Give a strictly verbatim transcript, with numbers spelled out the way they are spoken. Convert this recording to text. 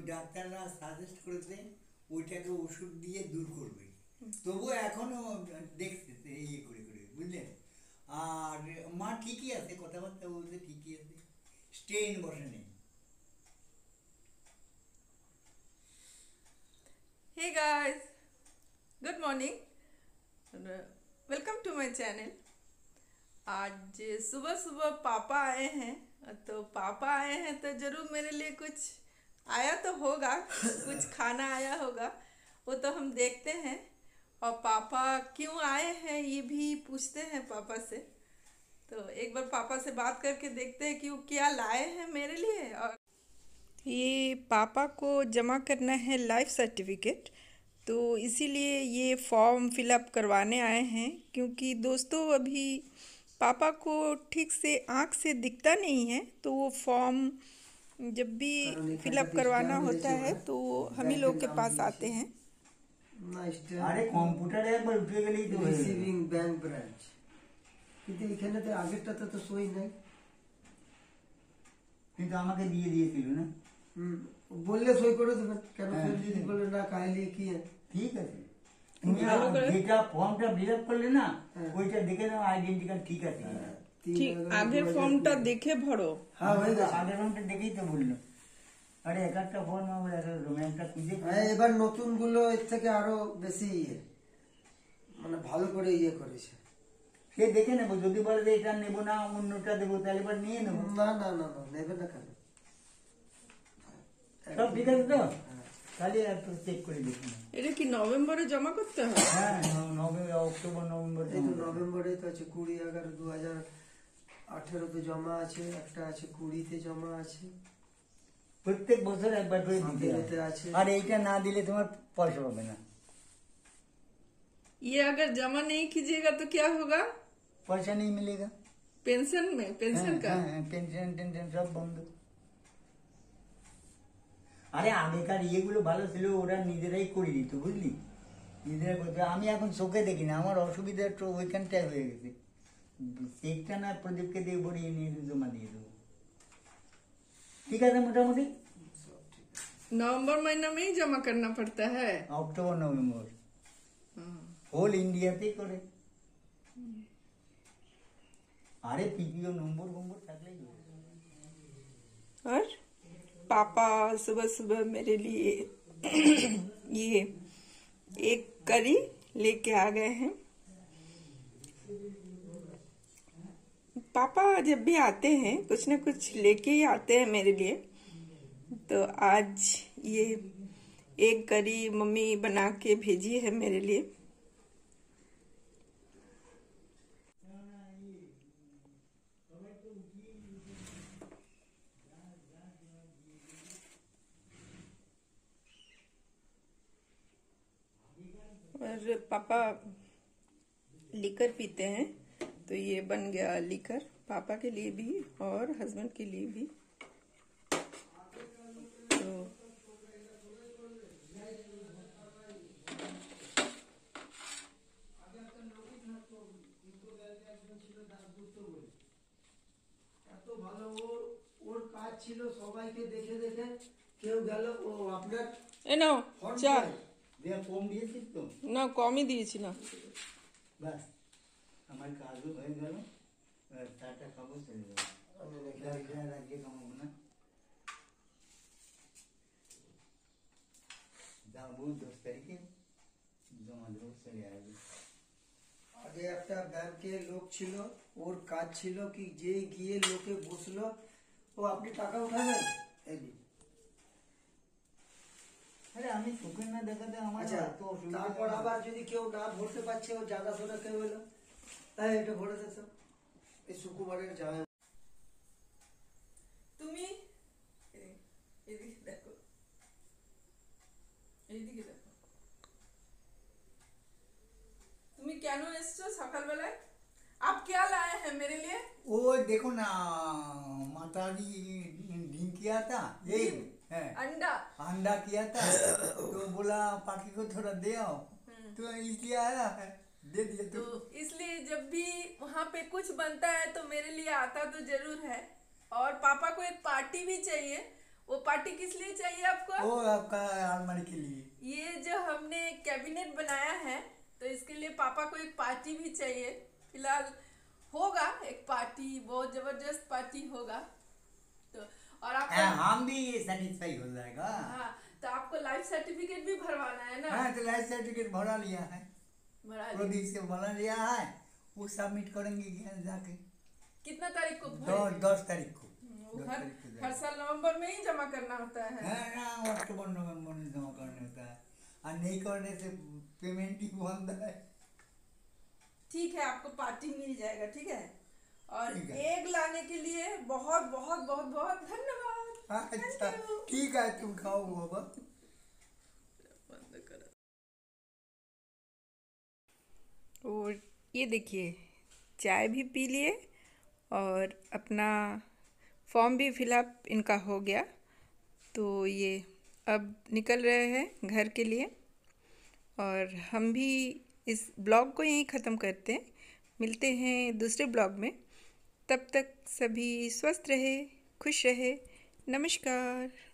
ডাক্তাররা সাজেস্ট করেছে ওইটাকে ওষুধ দিয়ে দূর করবে, তবুও এখনো দেখতেছে ইয়ে করে করে, বুঝলেন। আর মা ঠিকই আছে, কথাবার্তা বলতে ঠিকই আছে, স্ট্রেন বসে নেই। Hey guys, good morning. Welcome to my channel. आज सुबह सुबह पापा आए हैं, तो पापा आए हैं तो ज़रूर मेरे लिए कुछ आया तो होगा, कुछ खाना आया होगा, वो तो हम देखते हैं। और पापा क्यों आए हैं ये भी पूछते हैं पापा से। तो एक बार पापा से बात करके देखते हैं कि वो क्या लाए हैं मेरे लिए। और ये पापा को जमा करना है लाइफ सर्टिफिकेट, तो इसीलिए ये फॉर्म फिलअप करवाने आए हैं। क्योंकि दोस्तों अभी पापा को ठीक से आँख से दिखता नहीं है, तो वो फॉर्म जब भी फिलअप करवाना होता है तो हम ही लोग के पास आते हैं। আরে কম্পিউটারে একবার উঠে গেলেই তো রিসিভিং ব্যাংক ব্রাঞ্চ, কিন্তু এখানে তো আগেরটাতে তো সই নাই, কিন্তু আমাকে দিয়ে দিয়েছিল না। হুম, বললে সই করে দেবেন, কেন ফের যদি বলে না কাইলে কি ঠিক আছে, তুমি যেটা ফর্মটা ফিল আপ করলে না ওইটা দেখে নাও আইডেন্টি কার্ড ঠিক আছে। ঠিক আগের ফর্মটা দেখে ভরো। হ্যাঁ হয়ে গেছে, আগের ফর্মটা দেখেই তো বললো। আরে এক একটা ফর্ম আমার একটা খুঁজে, হ্যাঁ এবার নতুন গুলো এর থেকে আরো বেশি ইয়ে মানে ভালো করে ইয়ে করেছে। সে দেখে নেবো, যদি বলে যে এটা নেবো না অন্যটা দেবো তাহলে এবার নিয়ে নেবো। না না না না নেবে না কেন, সব ঠিক আছে তো, তাহলে একটু চেক করে দেখুন। এটা কি নভেম্বরে জমা করতে হবে? হ্যাঁ নভেম্বর, অক্টোবর নভেম্বর, এই তো নভেম্বরে তো আছে, কুড়ি এগারো দু হাজার আঠেরোতে জমা আছে, একটা আছে কুড়িতে জমা আছে, প্রত্যেক বছর একবার করে দিতে আছে। আর এইটা না দিলে তোমার পয়সা পাবে না। ये अगर जमा नहीं कीजिएगा तो क्या होगा? पैसा नहीं मिलेगा पेंशन में, पेंशन का পেনশন টেনশন সব বন্ধ। আরে আগেকার ইয়েগুলো ভালো ছিল, ওরা নিজেরাই করে দিত, বুঝলি, নিজেরা করতে। আমি এখন চোখে দেখি না, আমার অসুবিধা একটু ওইখানটায় হয়ে গেছে। চেকটা না প্রদীপকে দিয়ে ভরিয়ে নিয়ে জমা দিয়ে দেবো। ঠিক আছে, মোটামুটি नवंबर महीना में ही जमा करना पड़ता है। অক্টোবর নভেম্বর হোল ইন্ডিয়াতেই করে। আরে পিপিও নম্বর নম্বর থাকলেই। और पापा सुबह सुबह मेरे लिए ये एक करी लेके आ गए हैं। पापा जब भी आते हैं कुछ न कुछ लेके ही आते हैं मेरे लिए। तो आज ये एक करी मम्मी बना के भेजी है मेरे लिए। और पापा लीकर पीते हैं, तो ये बन गया लीकर पापा के लिए भी और हस्बैंड के लिए भी। तो এত ভালো ওর ওর কাজ ছিল, সবাইকে দেখে দেখে কেউ গেল ও আপনার ए ना चा দেয়া কম দিয়েছিস তো না কমই দিয়েছি না। বাস আমার কাজও হয়ে গেল, চাটা খাবো চলে যাবো। রাজ্যে কামাবো না, যাবো দশ তারিখে জমা দেবো, চলে আসবে। আগে একটা ব্যাংকে লোক ছিল, ওর কাজ ছিল কি যে গিয়ে লোকে বসলো, ও আপনি টাকা উঠাবেন এই নিন। আরে আমি চোখে না দেখাতে আমার আচ্ছা, এত অসুবিধা। তারপর আবার যদি কেউ না ভরতে পারছে, ও জানাশোনা কেউ এলো, তাই এটা ভরে দিত। এই সুকুমারের জামাই তুমি এদিকে দেখো, এইদিকে দেখো, তুমি কেন এসছো সকালবেলায়? आप क्या लाए हैं मेरे लिए? वो देखो ना, माता जी डिम किया था, ये है अंडा अंडा किया था, तो बोला पाकी को थोड़ा दे आओ, तो इसलिए आया है, दे दिया। तो इसलिए जब भी वहाँ पे कुछ बनता है तो मेरे लिए आता तो जरूर है। और पापा को एक पार्टी भी चाहिए, वो पार्टी किस लिए चाहिए आपको? वो आपका अलमारी के लिए। ये जो हमने कैबिनेट बनाया है तो इसके लिए पापा को एक पार्टी भी चाहिए। फिलहाल होगा एक पार्टी, बहुत जबरदस्त पार्टी होगा। तो और आपको हाँ, हम भी सेटिस्फाई हो जाएगा। हाँ, तो आपको लाइफ सर्टिफिकेट भी भरवाना है ना? हाँ, तो लाइफ सर्टिफिकेट भरा लिया है, भरा लिया। प्रदीप से भरा लिया है, वो सबमिट करेंगे क्या जाके कितना तारीख को दस भरेंगे? दस तारीख को। वो दस हर तारीख को जाएगा। हर साल नवंबर में ही जमा करना होता है। हाँ ना, अक्टूबर नवंबर में जमा करने होता है, और नहीं करने से पेमेंट ही बंद है। ठीक है, आपको पार्टी मिल जाएगा, ठीक है। और ठीक है। एग लाने के लिए बहुत बहुत बहुत बहुत धन्यवाद। हाँ, अच्छा Thank you. ठीक है, तुम खाओ बाबा। बंद करो। और ये देखिए, चाय भी पी लिए और अपना फॉर्म भी फिलअप इनका हो गया। तो ये अब निकल रहे हैं घर के लिए, और हम भी इस ब्लॉग को यहीं ख़त्म करते हैं। मिलते हैं दूसरे ब्लॉग में, तब तक सभी स्वस्थ रहे, खुश रहे। नमस्कार।